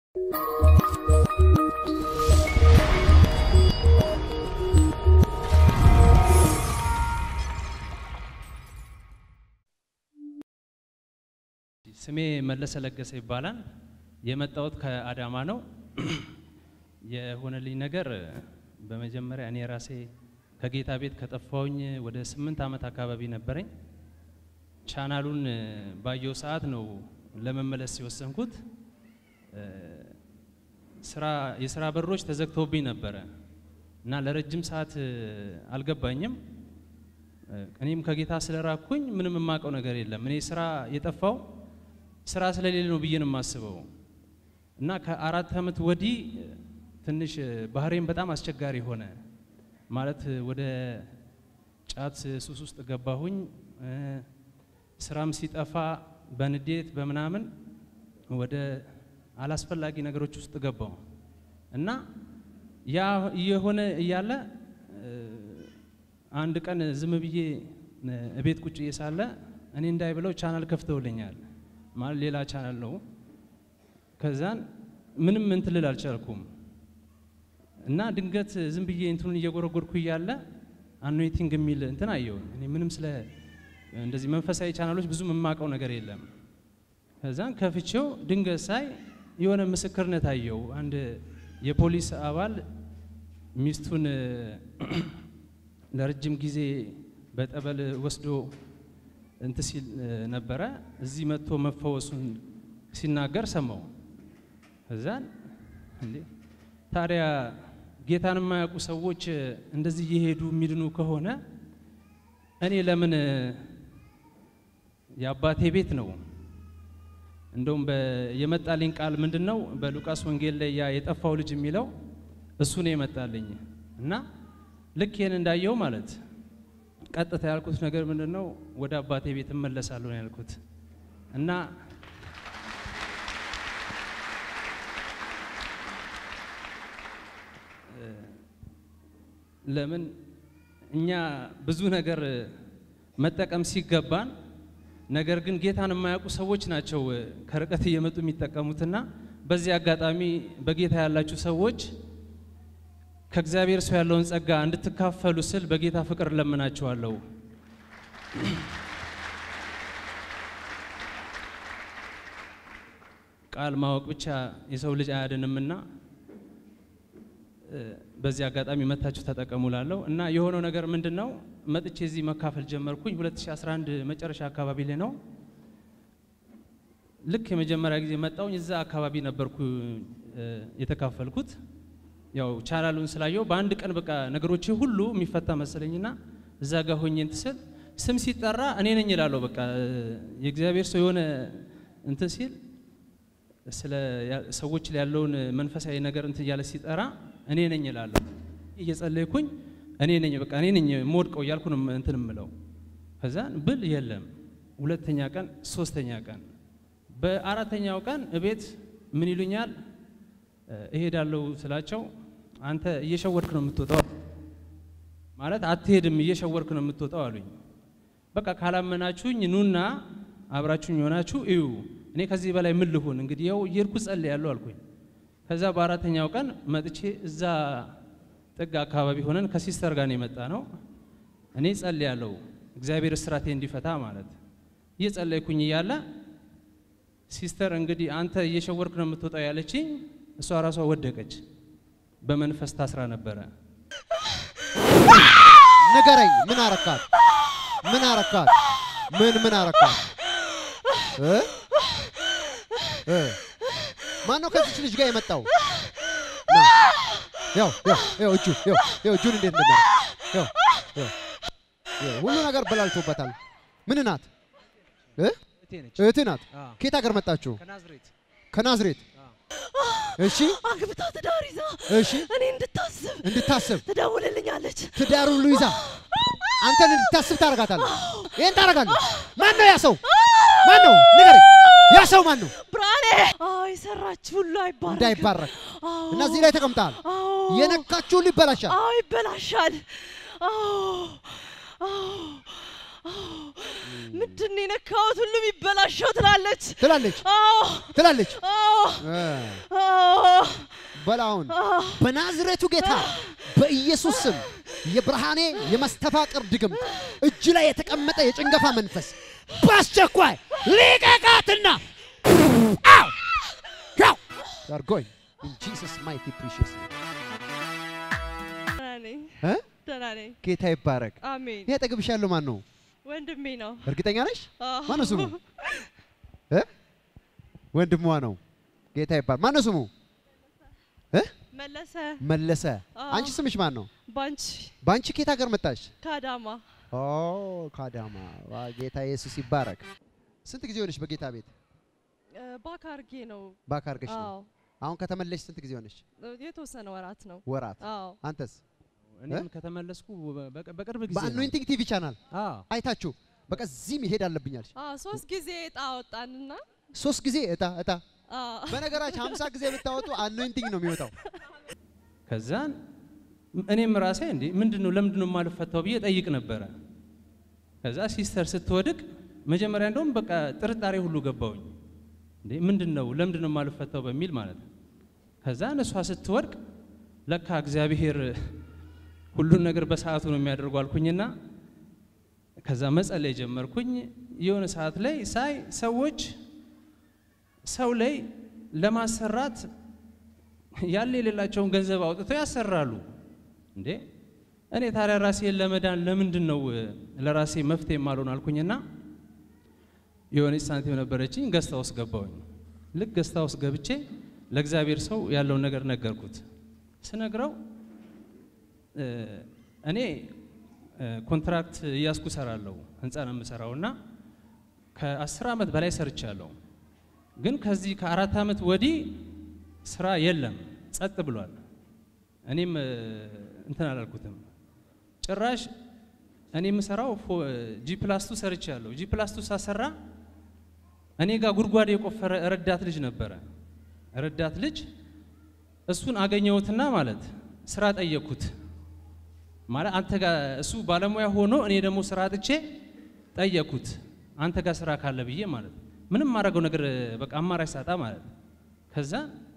ስሜ መለሰ ለገሰ ይባላል የመጣሁት ከአዳማ ነው የሆነልኝ ነገር በመጀመሪያ እኔ ራሴ ከጌታ ቤት ከጠፋውኝ ወደ 8 አመት አካባቢ ነበርኝ ቻናሉን ባየው ሰዓት ነው ለመመለስ ሲወሰንኩት የሥራ በሮች ተዘግተውብኝ ነበር እና ለረጅም ሰዓት አልገባኝም እኔም ከጌታ ስለራኩኝ ምንም ማቀው ነገር የለም እኔ ስራ የጠፋው ስራ ስለሌለ ነው ብዬ ነው ማስበው እና ከ4 አመት ወዲህ ትንሽ ባህሬን በጣም አስቸጋሪ ሆነ ማለት ወደ ጫት ሱስ ውስጥ ገባሁኝ ስራም ሲጠፋ በንዴት በመናምን ወደ አላስፈላጊ ነገሮች ውስጥ ገባሁ እና ያ የሆነ ይያለ አንድ ቀን ዝም ብዬ እቤት ቁጭ እየሳለ እኔ እንዳይብለው ቻናል ከፍተውልኛል ማለት ሌላ ቻናል ነው ከዛን ምንም እንትልል አልቻልኩም እና ድንገት ዝም ብዬ እንትኑን እየጎረጎርኩ ይያለ አኖይቲንግ ሚል እንትን አየው እኔ ምንም ስለ እንደዚህ መንፈሳዊ ቻናሎች ብዙ መማቀው ነገር የለም ከዛን ከፍቼው ድንገት ሳይ የሆነ ምስክርነት አየው አንድ የፖሊስ አባል ሚስቱን ለረጅም ጊዜ በጠበል ወስዶ እንት ሲል ነበረ እዚህ መጥቶ መፈወሱን ሲናገር ሰማው ከዛን እንዴ ታዲያ ጌታን የማያውቁ ሰዎች እንደዚህ ይሄዱ ሚድኑ ከሆነ እኔ ለምን ያባቴ ቤት ነው እንደውም የመጣልኝ ቃል ምንድነው በሉቃስ ወንጌል ላይ ያ የጠፋው ልጅ የሚለው እሱ ነው የመጣልኝ እና ልክ ይሄን እንዳየው ማለት ቀጥታ ያልኩት ነገር ምንድነው ወደ አባቴ ቤት እመለሳለሁ ያልኩት እና ለምን እኛ ብዙ ነገር መጠቀም ሲገባን ነገር ግን ጌታን የማያውቁ ሰዎች ናቸው ከርቀት እየመጡ የሚጠቀሙትና በዚህ አጋጣሚ በጌታ ያላችሁ ሰዎች ከእግዚአብሔር ሰው ያለውን ጸጋ እንድትካፈሉ ስል በጌታ ፍቅር ለምናችኋለሁ ቃል ማወቅ ብቻ የሰው ልጅ አያድንምና በዚህ አጋጣሚ መታችሁ ተጠቀሙላለሁ እና የሆነው ነገር ምንድነው መጥቼ እዚህ መካፈል ጀመርኩኝ 2011 መጨረሻ አካባቢ ላይ ነው ልክ የመጀመሪያ ጊዜ መጣውኝ እዛ አካባቢ ነበርኩ የተካፈልኩት ያው ቻናሉን ስላየው በአንድ ቀን በቃ ነገሮች ሁሉ የሚፈታ መሰለኝና እዛ ጋር ሆኜ እንትስል ስም ሲጠራ እኔ ነኝ ይላል በቃ የእግዚአብሔር ሰው የሆነ እንት ሲል ስለ ሰዎች ላይ ያለውን መንፈሳዊ ነገር እንት ያለ ሲጠራ እኔ ነኝ ይላል እየጸለይኩኝ እኔ ነኝ በቃ እኔ ነኝ ሞድቀው ያልኩ ነው እንትን ምለው ከዛን ብል የለም ሁለተኛ ቀን ሶስተኛ ቀን በአራተኛው ቀን እቤት ምን ይሉኛል እሄዳለሁ ስላቸው አንተ እየሸወርክ ነው የምትወጣው ማለት አትሄድም እየሸወርክ ነው የምትወጣው አሉኝ በቃ ካላመናችሁኝ ኑና አብራችሁኝ ሆናችሁ እዩ እኔ ከዚህ በላይ ምን ልሁን እንግዲህ ያው ይርኩ ጸልያለሁ አልኩኝ ከዛ በአራተኛው ቀን መጥቼ እዛ ጥጋ አካባቢ ሆነን ከሲስተር ጋር ነው የመጣ ነው እኔ ጸልያለሁ እግዚአብሔር እስራቴ እንዲፈታ ማለት እየጸለይኩኝ ይያለ ሲስተር እንግዲህ አንተ እየሸወርክ ነው የምትወጣው ያለችኝ እሷ ራሷ ወደቀች በመንፈስ ታስራ ነበር ንገረኝ ምን አረካት ምን አረካት ማን ነው ከዚህ ልጅ ጋር የመጣው ያው እጁን እንዴት ነበር ያው ሁሉ ነገር በላልቶበታል ምን ናት እህቴ ናት ከየት ሀገር መጣችሁ ከናዝሬት እሺ አግብታ ትዳር ይዛ እሺ እኔ እንድታስብ ትደውልልኛለች ትዳሩ ሁሉ ይዛ አንተን እንድታስብ ታረጋታለህ ይሄን ታረጋለህ ማን ነው ያ ሰው ማን ነው ንገረኝ ያ ሰው ማን ነው ብራኔ አይ ሰራች ሁሉ እንዳይባረክ እና እዚህ ላይ ተቀምጣል የነካችሁ ሊበላሻል አይ ይበላሻል ምንድን ነው ነካውት ሁሉ ይበላሻው ትላለች በላውን በናዝሬቱ ጌታ በኢየሱስ ስም የብርሃኔ የመስተፋቅር ድግም እጅ ላይ የተቀመጠ የጭንገፋ መንፈስ ባስቸኳይ ሊቀቃትና አው ያው you are going in Jesus mighty precious name ደህና ነኝ ጌታ ይባረክ አሜን ያጠግብሻለሁ ማን ነው ወንድሜ ነው እርግጠኛ ነሽ ማን ነው ስሙ ወንድሟ ነው ጌታ ይባረክ ማን ነው ስሙ መለሰ አንቺ ስምሽ ማን ነው ባንቺ ኬት ሀገር መጣሽ ካዳማ ካዳማ ጌታ ኢየሱስ ይባረክ ስንት ጊዜ ሆነሽ በጌታ ቤት ባካርጌ ነው ባካርገሽ ነው አሁን ከተመለሽ ስንት ጊዜ ሆነሽ የተወሰነ ወራት ነው ወራት አንተስ እኔም ከተመለስኩ በቅርብ ጊዜ በአኖይንቲንግ ቲቪ ቻናል አይታችሁ በቃ እዚህም ይሄድ አለብኛልሽ 3 ጊዜ እጣ ወጣንና 3 ጊዜ እጣ በነገራችን 50 ጊዜ ብታወጡ አኖይንቲንግ ነው የሚወጣው ከዛን እኔም ራሴ እንዴ ምንድነው ለምንድነው ማልፈታው ብዬ ጠይቅ ነበር ከዛ ሲስተር ስትወድቅ መጀመሪያ እንደውም በቃ ጥርጣሬ ሁሉ ገባውኝ እንዴ ምንድነው ለምንድነው ማልፈታው በሚል ማለት ከዛ እሷ ስትወድቅ ለካ እግዚአብሔር ሁሉን ነገር በሰዓቱ ነው የሚያደርገው አልኩኝና ከዛ መጸለይ ጀመርኩኝ የሆነ ሰዓት ላይ ሳይ ሰዎች ሰው ላይ ለማሰራት ያለ የሌላቸውን ገንዘብ አውጥተው ያሰራሉ እንዴ እኔ ታዲያ ራሴን ለመዳን ለምንድነው ለራሴ መፍትሄ ማልሆን አልኩኝና የሆነ ሳንቲም ነበረችኝ ገስታውስ ገባውኝ ልክ ገስታውስ ገብቼ ለእግዚአብሔር ሰው ያለው ነገር ነገርኩት ስነግረው እኔ ኮንትራክት ያስኩ ሰራለው ህንጻ ነው የምሰራውና ከ10 አመት በላይ ሰርቻለሁ ግን ከዚህ ከ4 አመት ወዲህ ስራ የለም ጸጥ ብሏል እኔም እንትን አላልኩትም ጭራሽ እኔ የምሰራው G+2 ሰርቻለሁ G+2 ሳሰራ እኔ ጋር ጉድጓድ የቆፈረ ረዳት ልጅ ነበረ ረዳት ልጅ እሱን አገኘውትና ማለት ስራ ጠየቅኩት ማለት አንተ ጋር እሱ ባለሙያ ሆኖ እኔ ደግሞ ስራ አጥቼ ጠየቅኩት አንተ ጋር ስራ ካለ ብዬ ማለት ምንም ማረገው ነገር በቃ አማራጭ ሳጣ ማለት ከዛ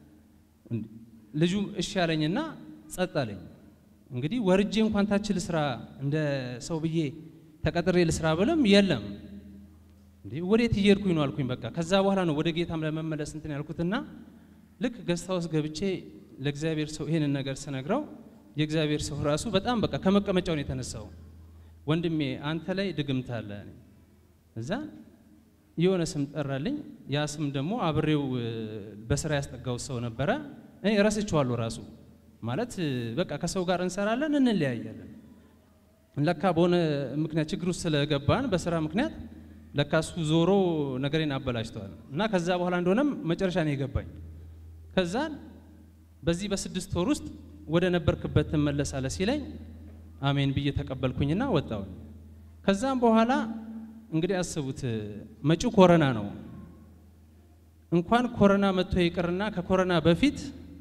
ልጁ እሺ ያለኝና ጸጥ አለኝ እንግዲህ ወርጄ እንኳን ታችል ስራ እንደ ሰው ብዬ ተቀጥሬ ልስራ ብለም የለም እንዴ ወዴት እየርኩኝ ነው አልኩኝ በቃ ከዛ በኋላ ነው ወደ ጌታም ለመመለስ እንትን ያልኩትና ልክ ገስታውስ ገብቼ ለእግዚአብሔር ሰው ይሄንን ነገር ስነግረው የእግዚአብሔር ሰው ራሱ በጣም በቃ ከመቀመጫው ነው የተነሳው ወንድሜ አንተ ላይ ድግምት አለ እዛ የሆነ ስም ጠራልኝ ያ ስም ደግሞ አብሬው በስራ ያስጠጋው ሰው ነበረ እኔ ራስቸዋለሁ ራሱ ማለት በቃ ከሰው ጋር እንሰራለን እንለያያለን ለካ በሆነ ምክንያት ችግር ውስጥ ስለገባን በስራ ምክንያት ለካ እሱ ዞሮ ነገሬን አበላሽቷል እና ከዛ በኋላ እንደሆነም መጨረሻ ነው የገባኝ ከዛ በዚህ በ6 ወር ውስጥ ወደ ነበርክበት ተመለሳለህ ሲለኝ አሜን ብዬ ተቀበልኩኝና ወጣው ከዛም በኋላ እንግዲህ አስቡት መጪው ኮሮና ነው እንኳን ኮሮና መጥቶ ይቅርና ከኮሮና በፊት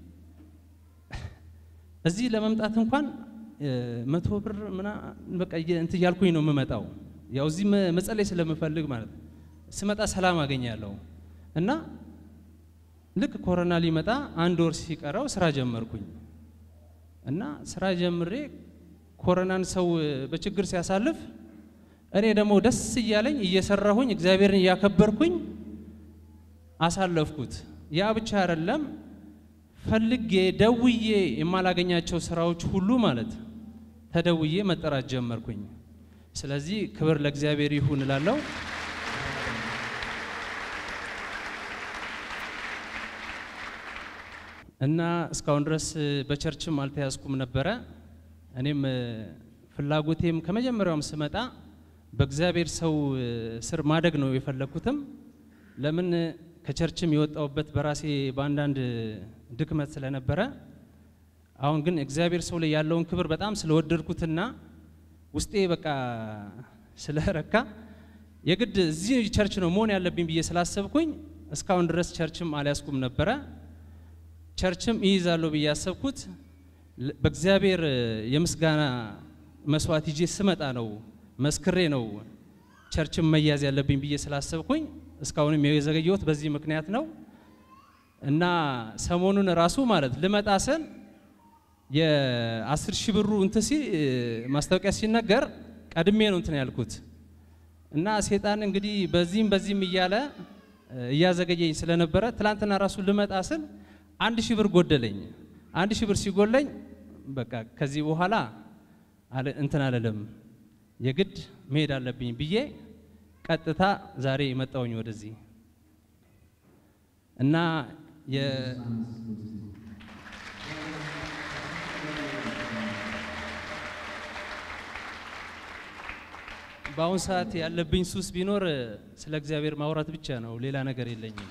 እዚህ ለመምጣት እንኳን 100 ብር ምና በቃ እንት ያልኩኝ ነው የምመጣው ያው እዚህ መጸለይ ስለምፈልግ ማለት ስመጣ ሰላም አገኛለሁ እና ልክ ኮሮና ሊመጣ 1 ወር ሲቀረው ስራ ጀመርኩኝ እና ስራ ጀምሬ ኮሮናን ሰው በችግር ሲያሳልፍ እኔ ደግሞ ደስ ይያለኝ እየሰራሁኝ እግዚአብሔርን ያከበርኩኝ አሳለፍኩት ያ ብቻ አይደለም ፈልጌ ደውዬ የማላገኛቸው ስራዎች ሁሉ ማለት ተደውዬ መጠራት ጀመርኩኝ ስለዚህ ክብር ለእግዚአብሔር ይሁን እላለሁ እና እስካሁን ድረስ በቸርችም አልተያዝኩም ነበረ እኔም ፍላጎቴም ከመጀመሪያውም ስመጣ በእግዚአብሔር ሰው ስር ማደግ ነው የፈለኩትም ለምን ከቸርችም የወጣውበት በራሴ ባንዳንድ ድክመት ስለነበረ አሁን ግን እግዚአብሔር ሰው ላይ ያለውን ክብር በጣም ስለወደድኩትና ውስጤ በቃ ስለረካ የግድ እዚህ ቸርች ነው መሆን ያለብኝ ብዬ ስላሰብኩኝ እስካሁን ድረስ ቸርችም አልያዝኩም ነበረ ቸርችም ይይዛለሁ ብዬ ያሰብኩት በእግዚአብሔር የምስጋና መስዋዕት ይዤ ስመጣ ነው መስክሬ ነው ቸርችም መያዝ ያለብኝ ብዬ ስላሰብኩኝ እስካሁንም የዘገየሁት በዚህ ምክንያት ነው እና ሰሞኑን ራሱ ማለት ልመጣ ስል የ10 ሺህ ብሩ እንት ሲ ማስታወቂያ ሲነገር ቀድሜ ነው እንትን ያልኩት እና ሰይጣን እንግዲህ በዚህም እያለ እያዘገየኝ ስለነበረ ትላንትና ራሱ ልመጣ ስል 1000 ብር ጎደለኝ 1000 ብር ሲጎለኝ በቃ ከዚህ በኋላ እንትን አለለም የግድ መሄድ አለብኝ ብዬ ቀጥታ ዛሬ መጣውኝ ወደዚህ እና በአሁን ሰዓት ያለብኝ ሱስ ቢኖር ስለ እግዚአብሔር ማውራት ብቻ ነው ሌላ ነገር የለኝም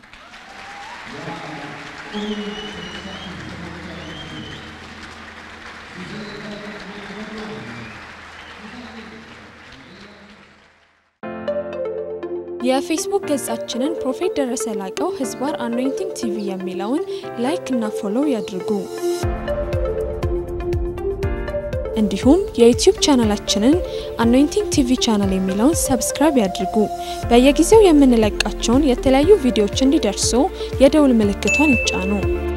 የፌስቡክ ገጻችንን ፕሮፌት ደረሰ ላቀው ህዝባር አኖይንቲንግ ቲቪ የሚለውን ላይክ እና ፎሎው ያድርጉ እንዲሁም የዩቲዩብ ቻናላችንን አኖይንቲንግ ቲቪ ቻናል የሚለውን ሰብስክራይብ ያድርጉ በየጊዜው የምንለቃቸውን የተለያዩ ቪዲዮዎች እንዲደርሱ የደውል ምልክቷን ይጫኑ